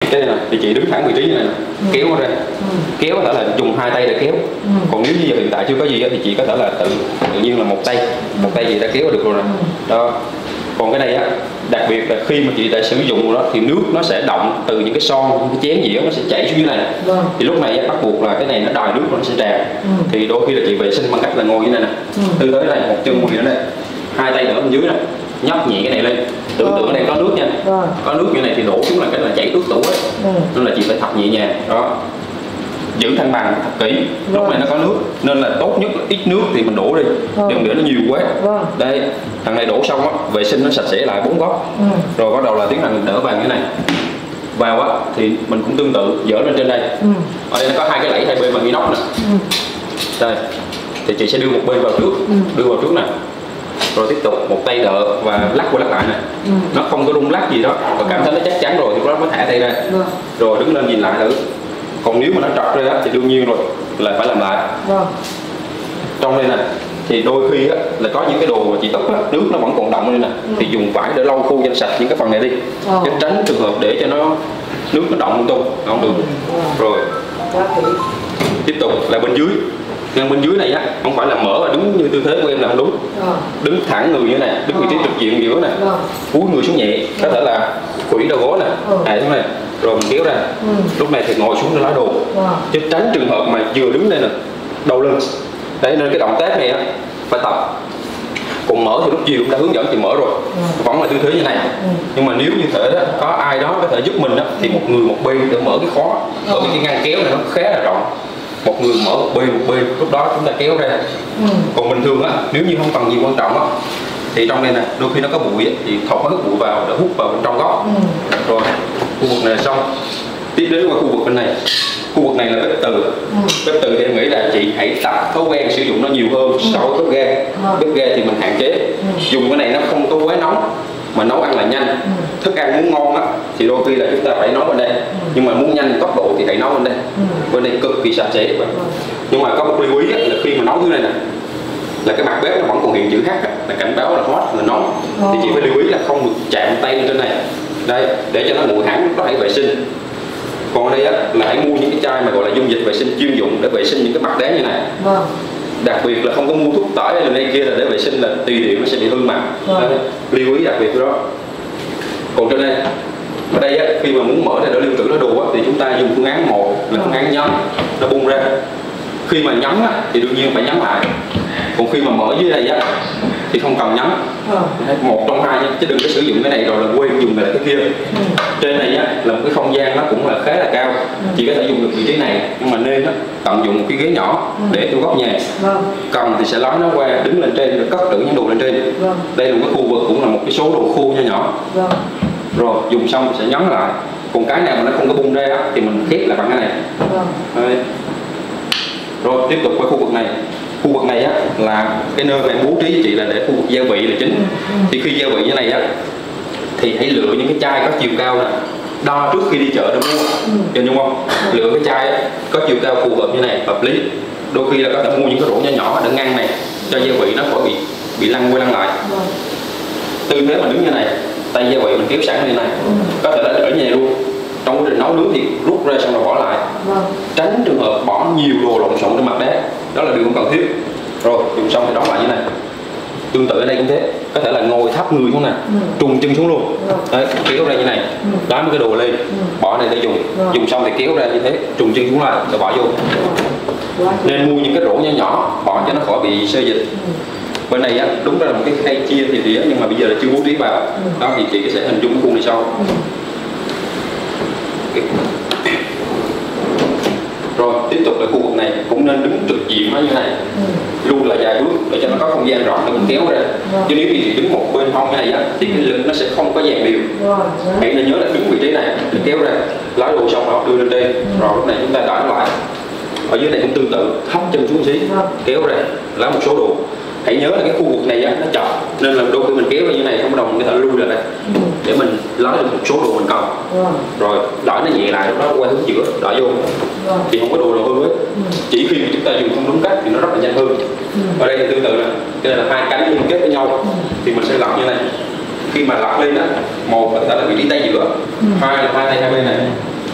Đây nè, thì chị đứng thẳng vị trí như này nè, kéo nó ra. Kéo có thể là dùng hai tay để kéo. Còn nếu như giờ hiện tại chưa có gì thì chị có thể là tự nhiên là một tay chị đã kéo được rồi nè. Đó. Còn cái này á, đặc biệt là khi mà chị đã sử dụng đó thì nước nó sẽ động từ những cái son, những cái chén dĩa nó sẽ chảy xuống dưới này. Thì lúc này bắt buộc là cái này nó đòi nước nó sẽ tràn. Thì đôi khi là chị vệ sinh bằng cách là ngồi như này nè, tư thế này, một chân quỳ ở đây, hai tay đỡ bên dưới nè, nhấc nhẹ cái này lên. Tưởng tượng ở đây có nước nha, có nước như này thì đổ xuống là cái là chảy ướt tủ ấy, nên là chị phải thật nhẹ nhàng. Đó, giữ thăng bằng thật kỹ. Lúc này nó có nước nên là tốt nhất là ít nước thì mình đổ đi, đừng để nó nhiều quá. Đây, thằng này đổ xong á, vệ sinh nó sạch sẽ lại 4 góc. Rồi bắt đầu là tiến hành đỡ bàn cái này vào á, thì mình cũng tương tự dỡ lên trên đây. Ở đây nó có hai cái lẫy hai bên bằng inox nè. Đây, thì chị sẽ đưa một bên vào trước, đưa vào trước nè. Rồi tiếp tục một tay đỡ và lắc qua lắc lại nè. Nó không có rung lắc gì đó, và cảm thấy nó chắc chắn rồi thì nó mới thả tay ra. Rồi đứng lên nhìn lại thử. Còn nếu mà nó trật ra thì đương nhiên rồi là phải làm lại. Trong đây nè, thì đôi khi á, là có những cái đồ mà chị tấp á, nước nó vẫn còn động đây nè, thì dùng vải để lau khô cho sạch những cái phần này đi, để tránh trường hợp để cho nó nước nó động lung tung, không được. Rồi tiếp tục là bên dưới. Ngang bên dưới này á, không phải là mở và đứng như tư thế của em là không đúng. Đứng thẳng người như thế này, đứng vị trí trực diện giữa nè, cúi người xuống nhẹ, có thể là quỷ đầu gối nè, thế này, rồi mình kéo ra. Lúc này thì ngồi xuống để lấy đồ, chứ tránh trường hợp mà vừa đứng đây nè, đầu lên. Đấy, nên cái động tác này á phải tập. Còn mở thì lúc chiều cũng đã hướng dẫn chị mở rồi, vẫn là tư thế như này. Nhưng mà nếu như thể đó, có ai đó có thể giúp mình đó, thì một người một bên để mở cái khó. Ở cái ngăn kéo này nó khá là rộng, một người mở một bên, lúc đó chúng ta kéo ra. Còn bình thường á, nếu như không cần gì quan trọng á, thì trong đây nè, đôi khi nó có bụi á, thì thổi hết bụi vào để hút vào bên trong góc. Rồi khu vực này là xong. Tiếp đến qua khu vực bên này. Khu vực này là bếp từ. Bếp từ thì em nghĩ là chị hãy tập thói quen sử dụng nó nhiều hơn so với bếp ga. Bếp ga thì mình hạn chế. Dùng cái này nó không có quá nóng, mà nấu ăn là nhanh. Thức ăn muốn ngon á thì đôi khi là chúng ta phải nấu bên đây, nhưng mà muốn nhanh tốc độ thì hãy nấu bên đây. Bên đây cực kỳ sạch sẽ. Nhưng mà có một lưu ý á, là khi mà nấu thứ này nè, là cái mặt bếp nó vẫn còn hiện chữ H á, là cảnh báo là hot, là nóng. Thì chị phải lưu ý là không được chạm tay lên trên này. Đây, để cho nó nguội hẳn, có thể vệ sinh. Còn ở đây á, là hãy mua những cái chai mà gọi là dung dịch vệ sinh chuyên dụng để vệ sinh những cái mặt đá như này. Đặc biệt là không có mua thuốc tỏi hay là này kia là để vệ sinh, là tùy tiện nó sẽ bị hư mặt. Lưu ý đặc biệt đó. Còn trên đây, ở đây á, khi mà muốn mở ra để lưu trữ nó đồ á, thì chúng ta dùng phương án 1 là phương án nhấn, nó bung ra. Khi mà nhấn á, thì đương nhiên phải nhấn lại. Còn khi mà mở dưới đây á, thì không cần nhấn. Một trong hai nhé, chứ đừng có sử dụng cái này rồi là quên dùng lại cái kia. Trên này á, là một cái không gian nó cũng là khá là cao, chỉ có thể dùng được vị trí này, nhưng mà nên á, tận dụng một cái ghế nhỏ để trong góc nhà. Cần thì sẽ lói nó qua, đứng lên trên rồi cất trữ những đồ lên trên. Đây là một cái khu vực cũng là một cái số đồ khô nho nhỏ. Rồi dùng xong sẽ nhấn lại. Còn cái nào mà nó không có bung ra á, thì mình khép lại bằng cái này. Rồi tiếp tục qua khu vực này. Khu vực này á, là cái nơi mà em bố trí cho chị là để khu vực gia vị là chính. Thì khi gia vị như này á, thì hãy lựa những cái chai có chiều cao nè, đo trước khi đi chợ để mua, hiểu đúng không? Lựa cái chai á, có chiều cao phù hợp như này, hợp lý. Đôi khi là có thể mua những cái rổ nhỏ nhỏ để ngăn này, cho gia vị nó khỏi bị lăn qua lăn lại. Tư thế mà đứng như này, tay gia vị mình kéo sẵn như này, có thể là ở nhà luôn. Trong quá trình nấu nướng thì rút ra xong rồi bỏ lại. Tránh trường hợp bỏ nhiều đồ lộn xộn trên mặt đá, đó là điều không cần thiết. Rồi dùng xong thì đóng lại như này. Tương tự ở đây cũng thế, có thể là ngồi thấp người xuống nè, trùng chân xuống luôn. Đấy, kéo ra như này, đá mấy cái đồ lên, bỏ này để dùng. Dùng xong thì kéo ra như thế, trùng chân xuống lại, rồi bỏ vô. Nên mua những cái rổ nhỏ nhỏ, bỏ cho nó khỏi bị xê dịch. Bên này á, đúng ra là một cái khay chia thì tỉa, nhưng mà bây giờ là chưa bố trí vào. Đó thì chị sẽ hình dung cái khu này sau. Rồi tiếp tục là khu vực này cũng nên đứng trực diện nó như này, luôn là vài bước để cho nó có không gian rộng để mình kéo ra. Chứ nếu như đứng một bên hông cái này á, thì cái lưng nó sẽ không có dàn đều. Hãy nên nhớ là đứng vị trí này để kéo ra, lái đồ xong rồi đưa lên đây. Rồi lúc này chúng ta đẩy lại. Ở dưới này cũng tương tự, thấp chân xuống xí, kéo ra, lấy một số đồ. Hãy nhớ là cái khu vực này á, nó chật, nên là đôi khi mình kéo ra như này không đồng mình có thể lui ra đây để mình lấy được một số đồ mình cần. Rồi đợi nó nhẹ lại, lúc đó qua hướng giữa, đợi vô thì không có đồ nào hư hết. Chỉ khi mà chúng ta dùng không đúng cách thì nó rất là nhanh hư. Ở đây thì tương tự là cái này là hai cánh liên kết với nhau, thì mình sẽ lật như này. Khi mà lật lên á, một có thể là vị trí tay giữa, hai là hai tay hai bên này,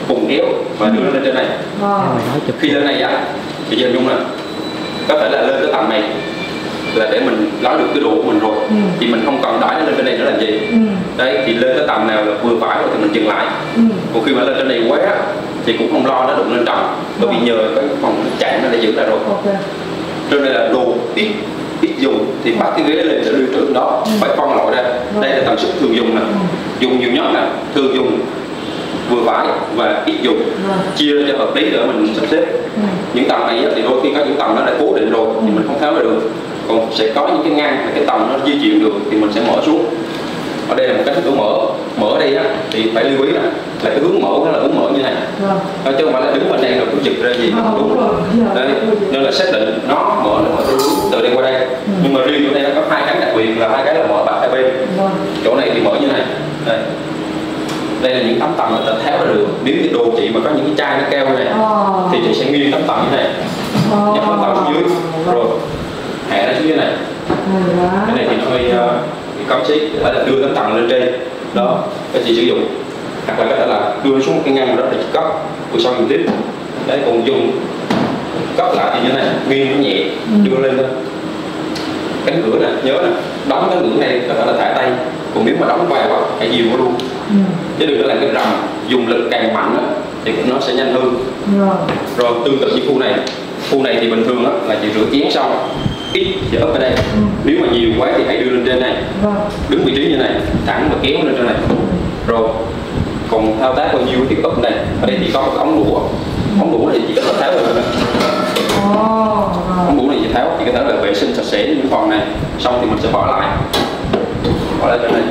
cùng kéo và đưa nó lên trên này. Khi lên này á thì hình dung nè, có thể là lên cái tầm này là để mình nói được cái độ của mình rồi, thì mình không cần đẩy nó lên trên này nữa làm gì. Đấy, thì lên cái tầm nào là vừa phải rồi thì mình dừng lại. Còn khi mà lên trên này quá thì cũng không lo nó đụng lên trần, bởi vì nhờ cái phòng chạm nó để giữ lại rồi. Cho nên là đồ ít dùng thì bắt cái ghế lên để lưu trữ đó, phải phân loại ra. Đây là tần suất thường dùng nè, dùng nhiều nhất nè, thường dùng, vừa phải và ít dùng, chia cho hợp lý để mình sắp xếp. Những tầm này thì đôi khi có những tầm nó đã cố định rồi thì mình không tháo ra được, còn sẽ có những cái ngăn cái tầm nó di chuyển được thì mình sẽ mở xuống. Ở đây là một cái hướng mở ở đây á thì phải lưu ý là cái hướng mở nó là hướng mở như này, chứ không phải là đứng bên đây rồi cứ giật ra gì không đúng. Đây, nên là xác định nó mở từ đây qua đây, nhưng mà riêng ở đây nó có hai cái đặc biệt là hai cái là mở bạc hai bên. Chỗ này thì mở như này. Đây là những tấm tầm người ta tháo ra được. Nếu như đồ chị mà có những cái chai nó keo này thì chị sẽ nghiêng tấm tầm như này, nhấc tấm tầm xuống dưới rồi hạ nó xuống dưới này. Cái này thì nó hơi cấm xí, phải là đưa tấm tầm lên trên đó để chị sử dụng, hoặc là có thể là đưa xuống một cái ngăn đó để chị cất rồi sau dùng tiếp. Đấy, còn dùng cất lại thì như này, nghiêng nó nhẹ đưa lên thôi. Cánh cửa nè, nhớ nè, đóng cánh cửa này có thể là thả tay, còn nếu mà đóng vào quá hãy dìu nó luôn, chứ đừng có làm cái rầm, dùng lực càng mạnh á thì nó sẽ nhanh hư. Rồi tương tự như khu này thì bình thường á là chị rửa chén xong ít thì ấp ở đây, nếu mà nhiều quá thì hãy đưa lên trên này, đứng vị trí như này thẳng và kéo lên trên này. Rồi còn thao tác bao nhiêu thì ấp này, ở đây thì có một ống đũa này chị có thể tháo ra rồi. Ống đũa này chị tháo, chị có thể là vệ sinh sạch sẽ những phần này, xong thì mình sẽ bỏ lại trên này.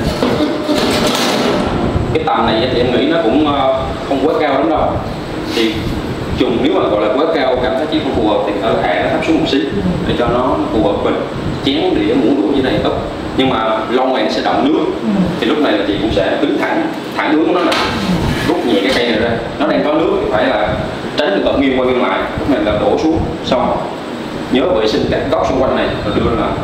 Cái tầm này thì em nghĩ nó cũng không quá cao lắm đâu, thì dùng nếu mà gọi là quá cao cảm thấy chị không phù hợp thì ở hạ nó thấp xuống một xí để cho nó phù hợp với chén đĩa muỗng đũa như này tốt. Nhưng mà lâu ngày nó sẽ đọng nước, thì lúc này là chị cũng sẽ đứng thẳng hướng của nó là rút nhẹ cái cây này ra, nó đang có nước thì phải là tránh được ập nghiêng qua nghiêng lại, lúc này là đổ xuống. Xong nhớ vệ sinh các góc xung quanh này rồi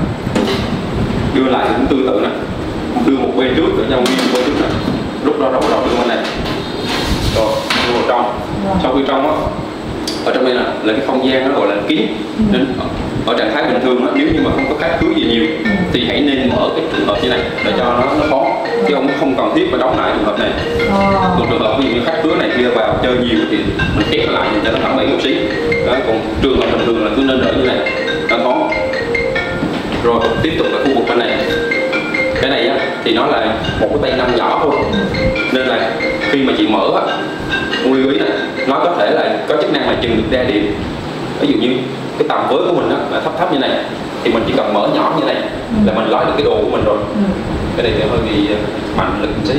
đưa lại cũng tương tự nè, đưa một bên trước để cho nghiêng bên trước nè, lúc đó đầu đưa bên này rồi đưa vào trong. Sau khi trong á, ở trong đây là cái không gian nó gọi là kín, nên ở trạng thái bình thường á, nếu như mà không có khách khứa gì nhiều thì hãy nên mở cái trường hợp như này để cho nó khó, chứ không cần thiết phải đóng lại trường hợp này. Còn trường hợp ví dụ như khách khứa này kia vào chơi nhiều thì mình khép lại cho nó thẩm mỹ một xí. Đó, còn trường hợp bình thường là cứ nên để như này, nó khó. Rồi tiếp tục là khu vực bên này. Cái này á, thì nó là một cái tay nắm nhỏ thôi, nên là khi mà chị mở á, lưu ý này, nó có thể là có chức năng là chừng được ra điện. Ví dụ như cái tầm với của mình á, là thấp như này thì mình chỉ cần mở nhỏ như này là mình lói được cái đồ của mình rồi. Cái này thì hơi bị mạnh lực một xí,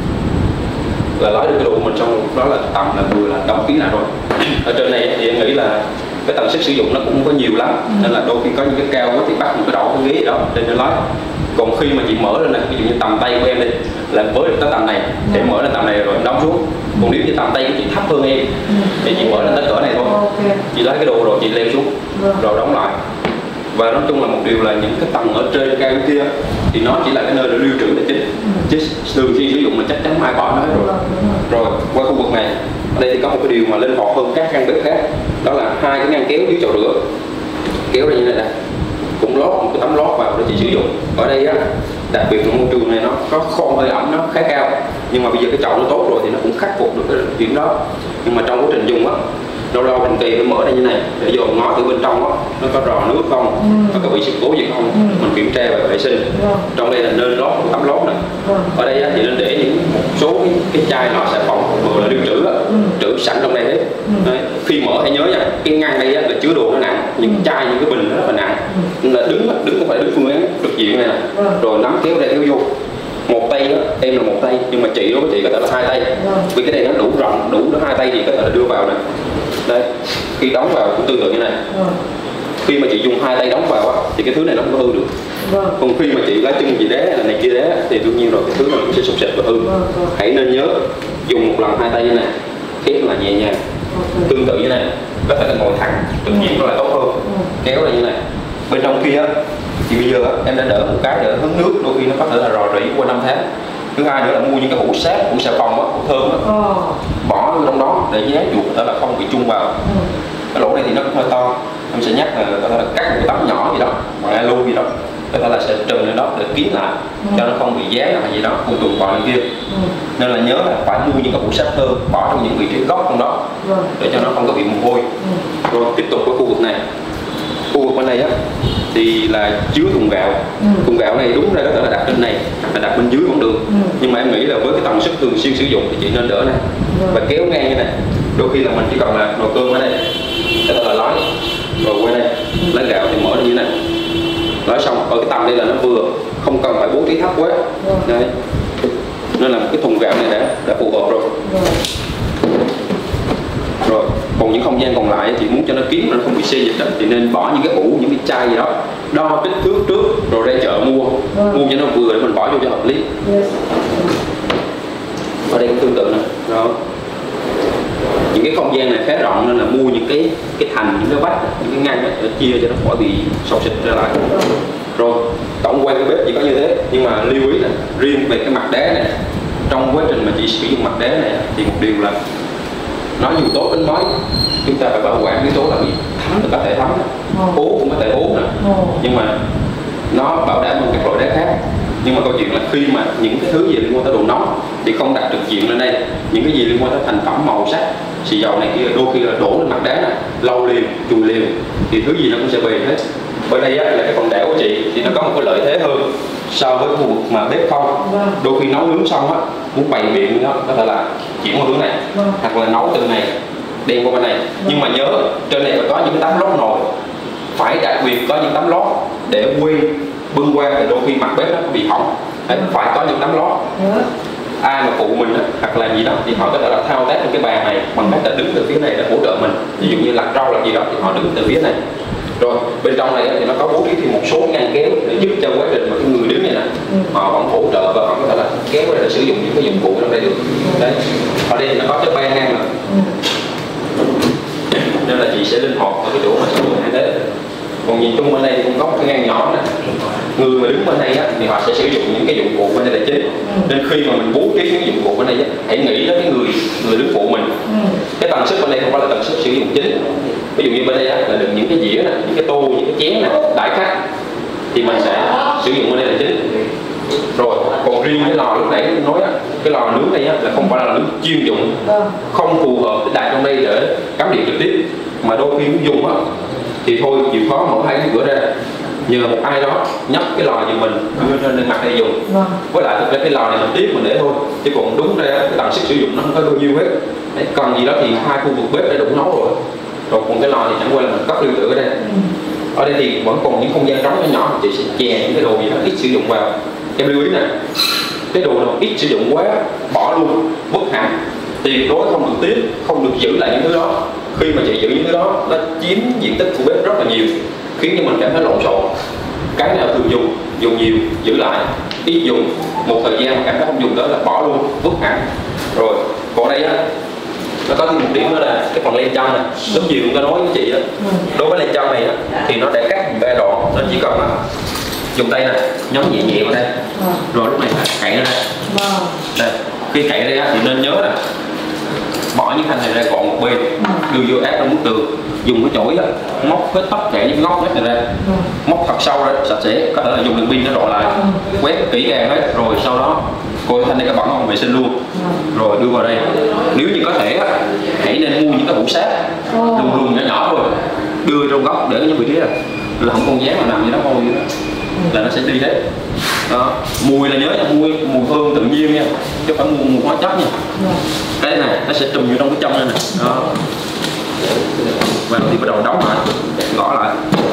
là lói được cái đồ của mình, xong đó là tầm là vừa là đóng kín lại rồi. Ở trên này thì em nghĩ là cái tần suất sử dụng nó cũng không có nhiều lắm, nên là đôi khi có những cái cao quá thì bắt một cái đầu cái ghế gì đó trên lói. Còn khi mà chị mở lên này, ví dụ như tầm tay của em đi là với được tới tầm này thì em mở lên tầm này rồi em đóng xuống. Còn nếu như tầm tay của chị thấp hơn em thì chị mở lên tới cỡ này thôi, chị lấy cái đồ rồi chị leo xuống rồi đóng lại. Và nói chung là một điều là những cái tầng ở trên cao kia thì nó chỉ là cái nơi để lưu trữ để chính, chứ từ khi sử dụng là chắc chắn ai bỏ nó hết rồi. Rồi qua khu vực này, ở đây thì có một cái điều mà linh hoạt hơn các căn bếp khác, đó là hai cái ngăn kéo dưới chậu rửa, kéo ra như này nè, cũng lót một cái tấm lót vào để chị sử dụng. Ở đây á, đặc biệt là môi trường này nó có khon hơi ẩm nó khá cao, nhưng mà bây giờ cái chậu nó tốt rồi thì nó cũng khắc phục được cái chuyện đó. Nhưng mà trong quá trình dùng á, lâu lâu định kỳ phải mở ra như này để dồn ngó từ bên trong á, nó có rò nước không, nó có bị sự cố gì không, mình kiểm tra và vệ sinh. Trong đây là nên lót một tấm lót này. Ở đây á, thì nên để những một số cái chai lọ xà phòng vừa là lưu trữ á, trữ sẵn trong đây hết. Đấy. Khi mở hãy nhớ nha, cái ngăn đây á, là chứa đồ nó nặng, những cái chai, những cái bình nó rất là nặng, nên là đứng không phải đứng phương án trực diện này nè, rồi nắm kéo ra kéo vô. Một tay đó, em là một tay, nhưng mà chị đối với chị có thể là hai tay, vì cái này nó đủ rộng, đủ nó hai tay thì có thể là đưa vào này. Đây, khi đóng vào cũng tương tự như này. Khi mà chị dùng hai tay đóng vào á, thì cái thứ này nó không có hư được. Còn khi mà chị lấy chân chị đế là này kia đế thì đương nhiên rồi cái thứ này cũng sẽ sụp sệt và hư. Hãy nên nhớ dùng một lần hai tay như này, khép là nhẹ nhàng. Tương tự như này, có thể là ngồi thẳng, tự nhiên nó lại tốt hơn. Kéo ra như này. Bên trong kia á, thì bây giờ á, em đã đỡ một cái để hứng nước, đôi khi nó có thể là rò rỉ qua năm tháng. Thứ hai nữa là mua những cái hũ sáp, hũ xà phòng á, hũ thơm á, bỏ vào trong đó để dán chuột có thể là không bị chung vào. Cái lỗ này thì nó cũng hơi to, em sẽ nhắc là có thể là cắt một cái tấm nhỏ gì đó bằng alu gì đó, có thể là sẽ trùm lên đó để kín lại cho nó không bị dán hay gì đó phụ trùng vào bên kia. Nên là nhớ là phải mua những cái hũ sáp thơm bỏ trong những vị trí góc trong đó để cho nó không có bị mùi hôi. Rồi tiếp tục với khu vực này, khu vực bên này á thì là chứa thùng gạo. Thùng gạo này đúng ra có thể là đặt trên này hoặc là đặt bên dưới cũng được, nhưng mà em nghĩ là với cái tần suất thường xuyên sử dụng thì chị nên đỡ này và kéo ngang như này. Đôi khi là mình chỉ cần là nồi cơm ở đây, có thể là lói rồi qua đây lấy gạo thì mở ra như này, lói xong ở cái tầm đây là nó vừa, không cần phải bố trí thấp quá. Đấy, nên là cái thùng gạo này đã phù hợp rồi. Rồi còn những không gian còn lại thì muốn cho nó kín mà nó không bị xê dịch đó, thì nên bỏ những cái ủ, những cái chai gì đó, đo kích thước trước rồi ra chợ mua cho nó vừa để mình bỏ vô cho hợp lý. Ở đây cũng tương tự nè, đó. Những cái không gian này khá rộng nên là mua những cái thành, những cái vách, những cái ngăn để chia cho nó khỏi bị xộc xịch ra lại. Rồi tổng quan cái bếp chỉ có như thế, nhưng mà lưu ý là riêng về cái mặt đá này, trong quá trình mà chị sử dụng mặt đá này thì một điều là nói dù tốt đến mấy chúng ta phải bảo quản yếu tố là bị thấm thì có thể thấm, ố cũng có thể ố nè, nhưng mà nó bảo đảm hơn các loại đá khác. Nhưng mà câu chuyện là khi mà những cái thứ gì liên quan tới độ nóng thì không đặt trực diện lên đây, những cái gì liên quan tới thành phẩm màu sắc xì dầu này kia đôi khi là đổ lên mặt đá này lâu liền, chùi liền thì thứ gì nó cũng sẽ bền hết. Ở đây á, là cái phần đảo của chị thì nó có một cái lợi thế hơn so với khu vực mà bếp không. Đôi khi nấu nướng xong á, muốn bày biện đó có thể là chuyển qua hướng này hoặc là nấu từ này đem qua bên này, nhưng mà nhớ trên này phải có những cái tấm lót nồi, phải đặc biệt có những tấm lót để bưng qua, thì đôi khi mặt bếp nó bị hỏng. Đấy, phải có những tấm lót. Ai mà phụ mình hoặc là gì đó thì họ có thể là thao tác trên cái bàn này bằng cách là đứng từ phía này để hỗ trợ mình, ví dụ như lặt rau làm gì đó thì họ đứng từ phía này. Rồi bên trong này thì nó có bố trí thêm một số ngăn kéo để giúp cho quá trình mà cái người đứng này nè họ vẫn hỗ trợ và họ có thể là kéo để sử dụng những cái dụng cụ trong đây được. Đấy, ở đây thì nó có tới 3 ngăn rồi, nên là chị sẽ linh hoạt ở cái chỗ mà sử dụng như thế. Còn nhìn chung bên đây thì cũng có một cái ngăn nhỏ này, người mà đứng bên đây á, thì họ sẽ sử dụng những cái dụng cụ bên đây là chính. Nên khi mà mình bố trí những dụng cụ bên đây á, hãy nghĩ đến cái người đứng phụ mình. Cái tần suất bên đây không phải là tần suất sử dụng chính. Ví dụ như bên đây á, là đựng những cái dĩa này, những cái tô, những cái chén này, đãi khách thì mình sẽ sử dụng bên đây là chính. Rồi còn riêng cái lò lúc nãy nói á, cái lò nướng này á, là không phải là nướng chuyên dụng, không phù hợp để đặt trong đây để cắm điện trực tiếp, mà đôi khi muốn dùng á thì thôi chịu khó mở hai cái cửa ra, nhờ một ai đó nhấc cái lò giùm mình đưa lên mặt đây dùng. Với lại thực ra cái lò này mình tiếc mình để thôi, chứ còn đúng ra cái tần suất sử dụng nó không có bao nhiêu hết. Đấy, cần gì đó thì hai khu vực bếp đã đủ nấu rồi. Rồi còn cái lò thì chẳng qua là mình cất lưu trữ ở đây. Ở đây thì vẫn còn những không gian trống nhỏ nhỏ, chị sẽ chè những cái đồ gì đó ít sử dụng vào. Em lưu ý nè, cái đồ nào ít sử dụng quá bỏ luôn, vứt hẳn, tuyệt đối không được tiếp, không được giữ lại những thứ đó. Khi mà chị giữ những thứ đó, nó chiếm diện tích của bếp rất là nhiều, khiến cho mình cảm thấy lộn xộn. Cái nào thường dùng nhiều giữ lại, ít dùng một thời gian mà cảm thấy không dùng đó là bỏ luôn, vứt hẳn. Rồi còn đây á, nó có thêm một điểm nữa là cái phần len trong này, lúc chiều cũng có nói với chị đó, đối với len trong này á, thì nó để cắt thành 3 đoạn, nó chỉ cần là dùng tay này nhấn nhẹ nhẹ vào đây, rồi lúc này là cạy nó ra. Đây, khi cạy đây á, thì nên nhớ là bỏ những thanh này ra gọn một bên, đưa vô áp trong bức tường, dùng cái chổi đó móc hết tất cả những ngóc này ra, móc thật sâu ra sạch sẽ, có thể là dùng đường pin nó độ lại, quét kỹ càng hết, rồi sau đó coi thanh này có bẩn không vệ sinh luôn, rồi đưa vào đây. Nếu như có thể hãy nên mua những cái hũ sáp luôn nhỏ nhỏ thôi, đưa trong góc để những vị trí là không con dán mà nằm như đó thôi là nó sẽ đi hết. Đó. Mùi là nhớ là mùi hương tự nhiên nha, chứ không phải mùi hóa chất nha. Cái này nó sẽ trùm vô trong cái trong này nè. Đó. Và thì bắt đầu đóng lại, gõ lại.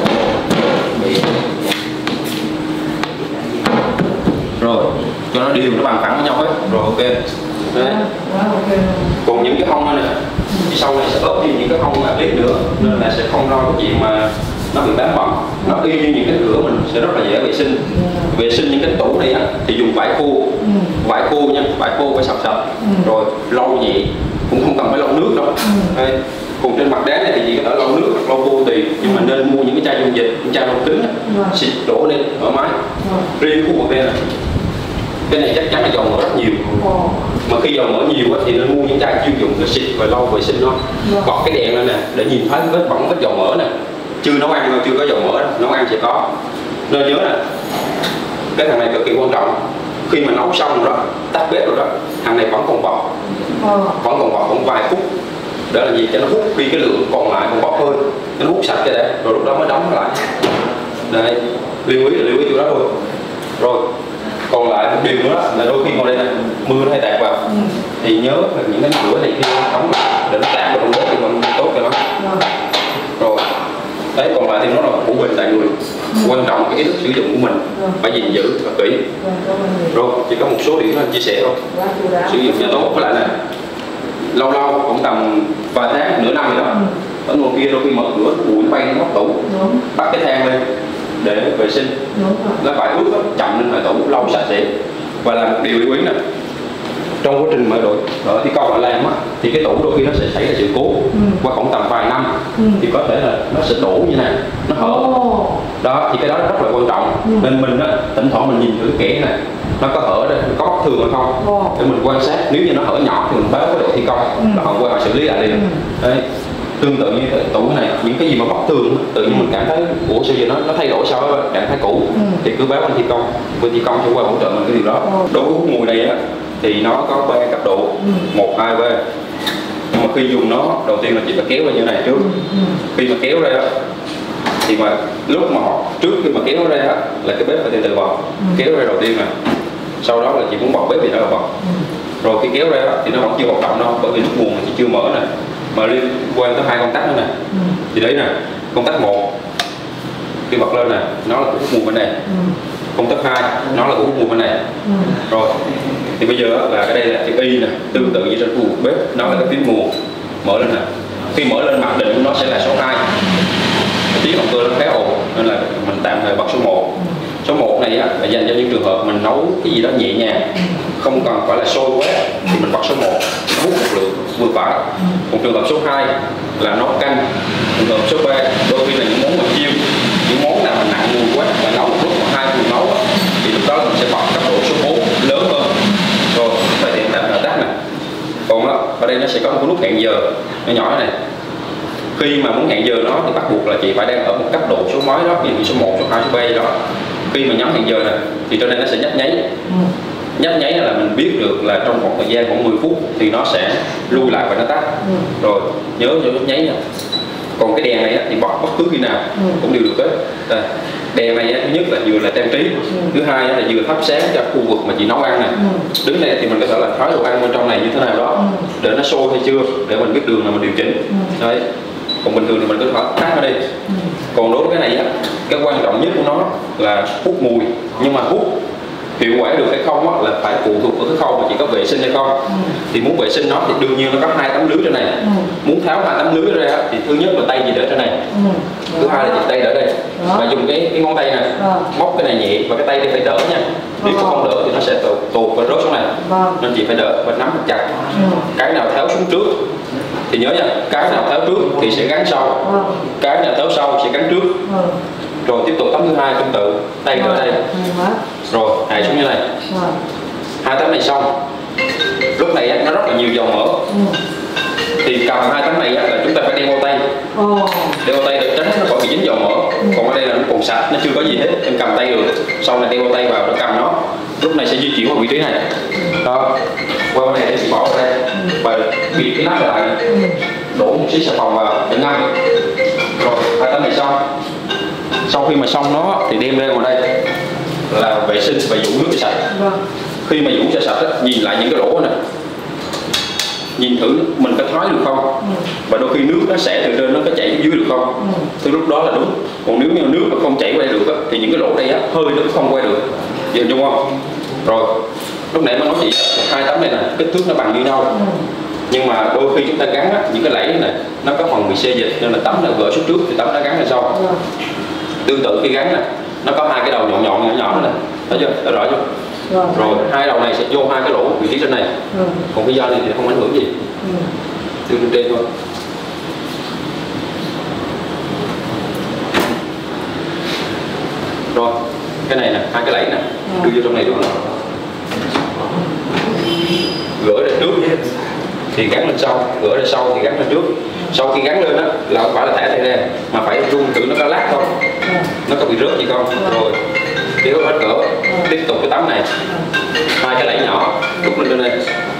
Rồi cho nó đều, nó bằng phẳng với nhau hết. Rồi ok. Đấy. Còn những cái hông này nè, thì sau này sẽ ốp thêm những cái hông clip nữa, nên là sẽ không lo cái chuyện mà nó bị bám bẩn. Nó y như những cái cửa mình sẽ rất là dễ vệ sinh. Vệ sinh những cái tủ này thì dùng vải khô, vải khô nha, vải khô phải sạch sạch, rồi lau nhẹ, cũng không cần phải lau nước đâu. Đây. Còn trên mặt đá này thì chỉ có thể lau nước hoặc lau khô tùy, nhưng mà nên mua những cái chai dung dịch, những chai lau kính, xịt đổ lên thoải mái. Riêng khu vực đây này, cái này chắc chắn là dầu rất nhiều. Mà khi dầu mỡ nhiều á, thì nên mua những chai chuyên dụng để xịt và lau vệ sinh nó. Bật cái đèn lên nè để nhìn thấy vết bỏng, vết dầu mỡ nè. Chưa nấu ăn đâu, chưa có dầu mỡ đâu, nấu ăn sẽ có. Nên nhớ nè, cái thằng này cực kỳ quan trọng. Khi mà nấu xong rồi đó, tắt bếp rồi đó, thằng này vẫn còn bọt, vẫn còn bọt khoảng vài phút. Đó là gì? Cho nó hút đi cái lượng còn lại còn bọt hơi, nó hút sạch cái để, rồi lúc đó mới đóng nó lại. Đây, lưu ý chỗ đó thôi. Rồi, còn lại một điều nữa là đôi khi ngồi đây nè, mưa nó hay tạt vào, thì nhớ là những cái cửa này kia đóng lại để nó tạt vào trong bếp thì còn tốt cho nó. Rồi, đấy, còn lại thì nó là của mình tại người. Quan trọng cái ý thức sử dụng của mình phải gìn giữ và kỹ. Rồi, chỉ có một số điểm anh chia sẻ thôi. Sử dụng cho tốt. Với lại nè, lâu lâu cũng tầm vài tháng, nửa năm gì đó, ở ngoài kia đôi khi mở cửa bụi nó bay nó móc tủ, bắt cái thang lên để vệ sinh. Nó phải ướt đó, chậm lên phải tủ lâu sạch sẽ. Và là một điều lưu ý nè, trong quá trình mở đội ở thi công lại làm á, thì cái tủ đôi khi nó sẽ xảy ra sự cố qua khoảng tầm vài năm, thì có thể là nó sẽ đổ như này, nó hở. Đó thì cái đó rất là quan trọng. Nên mình á, thỉnh thoảng mình nhìn thử kẽ này, nó có hở đây, có bất thường hay không, để mình quan sát. Nếu như nó hở nhỏ thì mình báo với đội thi công, là họ qua họ xử lý lại liền. Đấy. Tương tự như tủ này, những cái gì mà bất thường tự nhiên mình cảm thấy ủa sao giờ nó thay đổi so với trạng thái cũ, thì cứ báo bên thi công sẽ qua hỗ trợ mình cái điều đó. Đối với hút mùi này á, thì nó có 3 cấp độ, 1, 2, 3. Nhưng mà khi dùng nó, đầu tiên là chị phải kéo ra như thế này trước. Khi mà kéo ra đó, thì mà lúc mà trước khi mà kéo ra đó, là cái bếp phải từ từ bật. Kéo ra đầu tiên nè, sau đó là chị muốn bật bếp thì nó là bật. Rồi khi kéo ra đó, thì nó vẫn chưa hoạt động đâu, bởi vì nước nguồn chị chưa mở nè. Mà liên quan tới 2 công tắc nữa nè. Thì đấy nè, công tắc 1 khi bật lên nè, nó là của hút mùi bên này. Công tắc 2 nó là của hút mùi bên này. Rồi thì bây giờ là cái đây là chữ Y nè, tương tự như trên khu vực bếp, nó là cái tiếng nguồn. Mở lên nè, khi mở lên mặc định nó sẽ là số 2. Cái tiếng động cơ nó khá ồn nên là mình tạm thời bật số 1. Số 1 này á, là dành cho những trường hợp mình nấu cái gì đó nhẹ nhàng, không cần phải là sôi quá, thì mình bật số 1, hút một lượng vừa phải. Còn trường hợp số 2 là nấu canh. Trường hợp số 3 đôi khi là những món mà chiên, những món nào mà nặng mùi quá và nấu một lúc mà 2 người nấu, thì lúc đó mình sẽ bật cấp độ số 4 lớn hơn. Rồi phải tiện tạm thời tắt nè. Còn đó, ở đây nó sẽ có một cái nút hẹn giờ nhỏ nhỏ này. Khi mà muốn hẹn giờ nó thì bắt buộc là chị phải đang ở một cấp độ số mấy đó, ví dụ số 1, số 2, số 3 gì đó. Khi mà nhấn hẹn giờ này thì trên đây nó sẽ nhấp nháy. Nhấp nháy là mình biết được là trong khoảng thời gian khoảng 10 phút thì nó sẽ lui lại và nó tắt. Rồi nhớ nhấp nháy nha. Còn cái đèn này thì bật bất cứ khi nào cũng đều được hết. Đây. Đèn này thứ nhất là vừa là trang trí, thứ hai là vừa thắp sáng cho khu vực mà chị nấu ăn này. Đứng đây thì mình có thể là thái đồ ăn bên trong này như thế nào đó để nó sôi hay chưa, để mình biết đường là mình điều chỉnh. Đấy. Còn bình thường thì mình cứ tắt nó đi. Còn đối với cái này á, cái quan trọng nhất của nó là hút mùi, nhưng mà hút hiệu quả được hay không á, là phải phụ thuộc vào cái khâu mà chị có vệ sinh hay không. Thì muốn vệ sinh nó thì đương nhiên nó có 2 tấm lưới trên này. Muốn tháo 2 tấm lưới ra thì thứ nhất là tay gì để trên này, thứ hai là chị tay đỡ đây. Và dùng cái ngón tay này móc cái này nhẹ và cái tay đây phải đỡ nha. Nếu không đỡ thì nó sẽ tuột và rớt xuống này. Nên chị phải đỡ và nắm thật chặt. Cái nào tháo xuống trước thì nhớ nha, cái nào tháo trước thì sẽ gắn sau, cái nào tháo sau sẽ gắn trước. Rồi tiếp tục tấm thứ hai tương tự, tay đỡ đây. Rồi hạ xuống như này. 2 tấm này xong. Lúc này nó rất là nhiều dầu mỡ. Thì cầm 2 tấm này là chúng ta phải đeo bao tay. Đeo bao tay để tránh nó khỏi bị dính dầu mỡ. Còn ở đây là nó còn sạch, nó chưa có gì hết, em cầm tay được. Sau này đeo bao tay vào để cầm nó. Lúc này sẽ di chuyển vào vị trí này. Đó. Qua bên này để chị bỏ vào đây và bịt cái nắp lại. Đổ một xíu xà phòng vào để ngăn. Rồi 2 tấm này xong. Sau khi mà xong nó thì đem ra ngoài đây là vệ sinh và vũ nước cho sạch. Khi mà vũ cho sạch đó, nhìn lại những cái lỗ này, nhìn thử mình có thoái được không, và đôi khi nước nó sẽ từ trên nó có chảy dưới được không, thì lúc đó là đúng. Còn nếu như nước nó không chảy qua được đó, thì những cái lỗ đây á, hơi nó không qua được, hiểu đúng không? Rồi lúc nãy mà nói chị 2 tấm này nè, kích thước nó bằng như nhau. Nhưng mà đôi khi chúng ta gắn á, những cái lẫy này nó có phần bị xê dịch nên là tấm là gỡ xuống trước thì tấm nó gắn ra sau. Tương tự khi gắn nè, nó có 2 cái đầu nhọn nhỏ nhỏ này, thấy chưa? Đã rõ chưa? Rồi 2 đầu này sẽ vô 2 cái lỗ vị trí trên này. Còn cái dây này thì không ảnh hưởng gì, đưa lên trên thôi. Rồi cái này nè, 2 cái lẫy nè, đưa vô trong này luôn nè. gỡ ra trước thì gắn lên sau, gỡ ra sau thì gắn lên trước. Sau khi gắn lên á là không phải là thả tay ra mà phải rung thử nó có lát không, nó có bị rớt gì không, rồi kéo hết cỡ. Tiếp tục cái tấm này, hai cái lẫy nhỏ đút lên trên đây.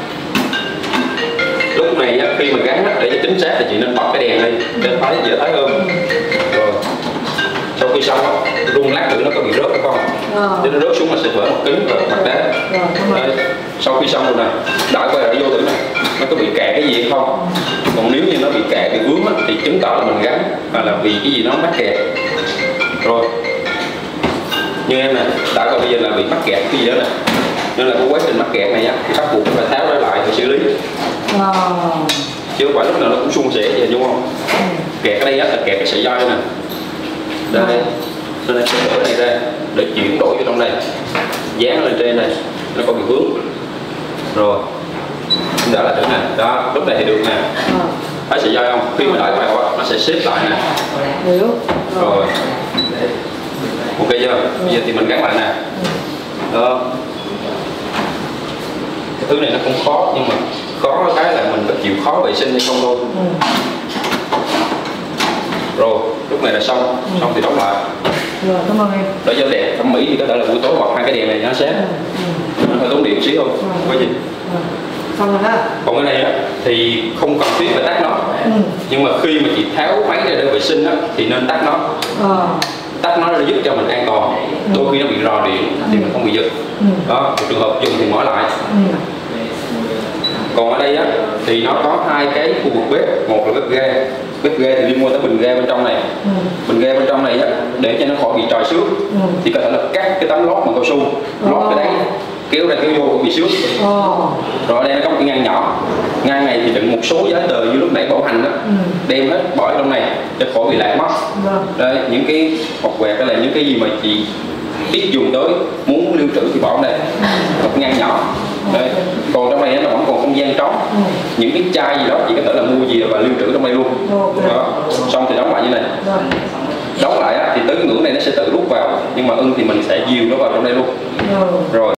Lúc này á, khi mà gắn á, để cho chính xác thì chị nên bật cái đèn lên để thấy dễ thấy hơn. Rồi sau khi xong á, rung lát thử nó có bị rớt hay không. Nếu nó rớt xuống là sẽ vỡ một kính và mặt đá. Đây. Sau khi xong rồi nè, đợi quay lại vô thử nè, nó có bị kẹt cái gì hay không. Còn nếu như nó bị kẹt, bị vướng á, thì chứng tỏ là mình gắn là vì cái gì nó mắc kẹt. Rồi như em nè, đã coi bây giờ là bị mắc kẹt cái gì đó nè, nên là cái quá trình mắc kẹt này á thì bắt buộc phải tháo nó lại để xử lý. Chứ không phải lúc nào nó cũng suôn sẻ vậy, đúng không? Kẹt ở đây á là kẹt cái sợi dây nè, đây nên em sẽ đỡ này ra để chuyển đổi vô trong đây, dán lên trên này nó có bị vướng. Rồi đỡ là thử nè, đó lúc này thì được nè. Thấy sợi dây không? Khi mà đẩy vào á nó sẽ xếp lại nè. Rồi ok chưa? Bây giờ thì mình gắn lại nè. Đó. Cái thứ này nó không khó, nhưng mà khó cái là mình có chịu khó vệ sinh hay không thôi. Rồi lúc này là xong, xong thì đóng lại. Rồi, cảm ơn em. Để cho đẹp thẩm mỹ thì có thể là buổi tối bật hai cái đèn này nó sáng. Nó hơi tốn điện xíu không? Có gì? Xong rồi đó. Còn cái này á thì không cần thiết phải tắt nó. Nhưng mà khi mà chị tháo máy ra để vệ sinh á thì nên tắt nó. Tắt nó để giúp cho mình an toàn. Đôi khi nó bị rò điện thì mình không bị giật. Đó, trường hợp dùng thì mở lại. Còn ở đây á thì nó có hai cái khu vực bếp, một là bếp ga. Bếp ga thì đi mua tới bình ga bên trong này. Bình ga bên trong này á, để cho nó khỏi bị tròi xước thì có thể là cắt cái tấm lót bằng cao su, lót cái đấy kéo ra kéo vô bị xước. Rồi ở đây nó có một cái ngăn nhỏ, ngăn này thì đựng một số giấy tờ như lúc nãy bảo hành đó, đem hết bỏ ở trong này cho khỏi bị lạc mất. Đây những cái hộp quẹt hay là những cái gì mà chị ít dùng tới muốn lưu trữ thì bỏ ở đây, một ngăn nhỏ. Đây. Còn trong này nó vẫn còn không gian trống, những cái chai gì đó chị có thể là mua gì và lưu trữ trong đây luôn. Đó. Xong thì đóng lại như này. Đóng lại á, thì tới cái ngưỡng này nó sẽ tự rút vào, nhưng mà ưng thì mình sẽ dìu nó vào trong đây luôn. Rồi